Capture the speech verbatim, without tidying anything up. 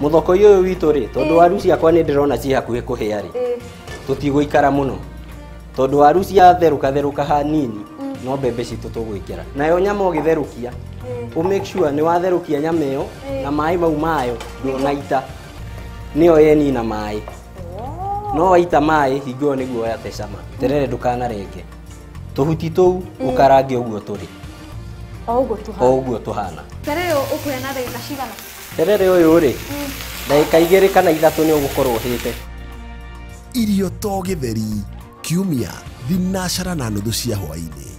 muthoko uyu witu ri tondu waru ciakwa ni ndirona ci hakuhe kuhia ri tutigũikara muno tondu waru cia theruka theruka hanini no mbembe citu tugwikira nayo nyama ũgĩtherũkia u make sure ni watherũkia nyama ĩyo na maĩ mau mayo ndũnaita nĩyo yeni na maĩ no waita maĩ hingo nĩguo yate cama terere ndũkanarenge tuhuti tuu ũkarange ũguo tũrĩ o ũguo tuhana o ũguo tuhana terere ũkuhe na ndagĩka cigana terere ũyũ rĩ ndagĩka igĩrĩ kana ithatũ nĩ ũgũkorwo ũhĩte Irio to gĩtheri kiumia thinacara na nuthu cia hwainĩ.